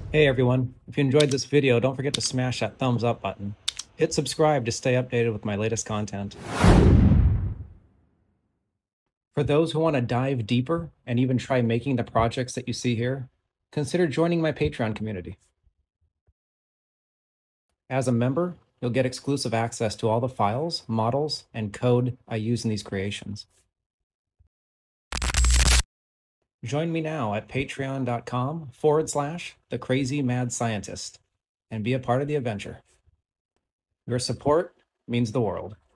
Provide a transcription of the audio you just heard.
Hey everyone, if you enjoyed this video, don't forget to smash that thumbs up button. Hit subscribe to stay updated with my latest content. For those who want to dive deeper and even try making the projects that you see here, consider joining my Patreon community. As a member, you'll get exclusive access to all the files, models, and code I use in these creations. Join me now at patreon.com/thecrazymad scientist and be a part of the adventure. Your support means the world.